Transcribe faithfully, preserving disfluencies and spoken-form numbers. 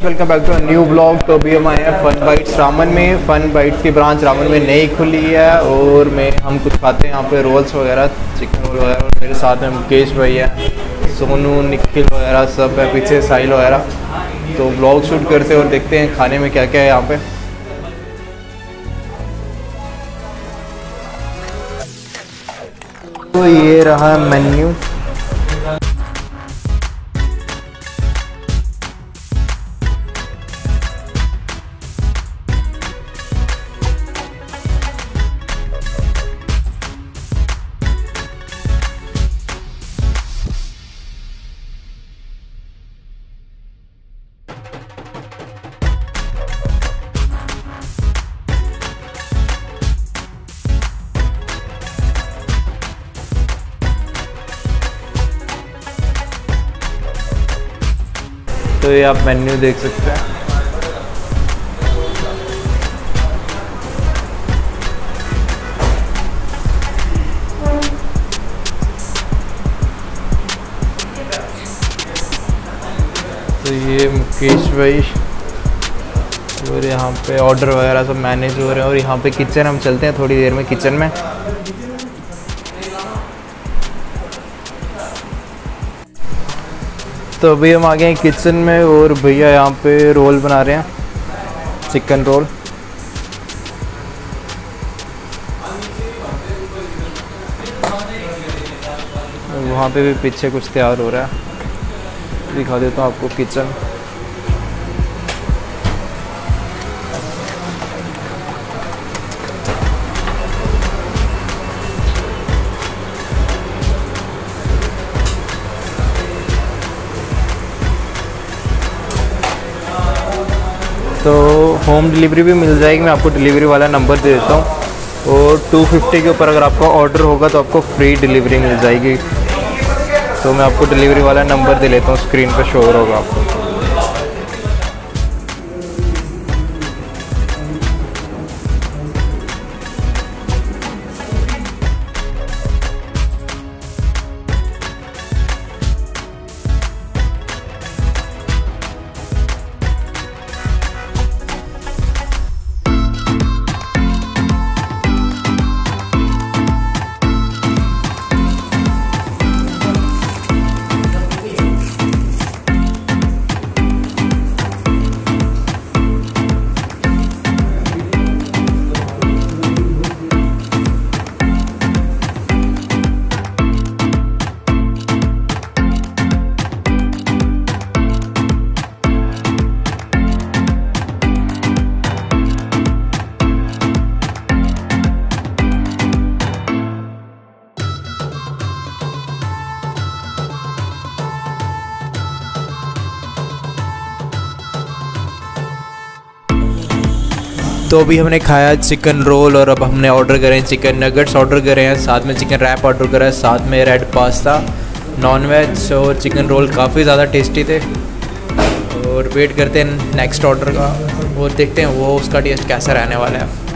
Welcome back to new blog. तो अभी हम आए हैं फन बाइट्स रामन में। फन बाइट्स की ब्रांच रामन में नई खुली है और मैं हम कुछ खाते हैं यहाँ पे रोल्स वगैरह, चिकन रोल वगैरह। और मेरे साथ में मुकेश भाई है, सोनू, निखिल वगैरह सब है, पीछे साहिल वगैरह। तो ब्लॉग शूट करते और देखते हैं खाने में क्या क्या है यहाँ पे। तो ये रहा मेन्यू। तो ये आप मेन्यू देख सकते हैं। तो ये मुकेश भाई और यहाँ पे ऑर्डर वगैरह सब मैनेज हो रहे हैं। और यहाँ पे किचन हम चलते हैं थोड़ी देर में किचन में। तो अभी हम आ गए हैं किचन में और भैया यहाँ पे रोल बना रहे हैं, चिकन रोल। वहाँ पे भी पीछे कुछ तैयार हो रहा है, दिखा देता हूँ आपको किचन। तो होम डिलीवरी भी मिल जाएगी। मैं आपको डिलीवरी वाला नंबर दे देता हूँ। और टू फिफ्टी के ऊपर अगर आपका ऑर्डर होगा तो आपको फ्री डिलीवरी मिल जाएगी। तो मैं आपको डिलीवरी वाला नंबर दे लेता हूँ, स्क्रीन पर शो होगा आपको। तो अभी हमने खाया चिकन रोल और अब हमने ऑर्डर करे हैं चिकन नगेट्स ऑर्डर करे हैं, साथ में चिकन रैप ऑर्डर करा है, साथ में रेड पास्ता, नॉन वेज और चिकन रोल काफ़ी ज़्यादा टेस्टी थे। और वेट करते हैं नेक्स्ट ऑर्डर का और देखते हैं वो उसका टेस्ट कैसा रहने वाला है।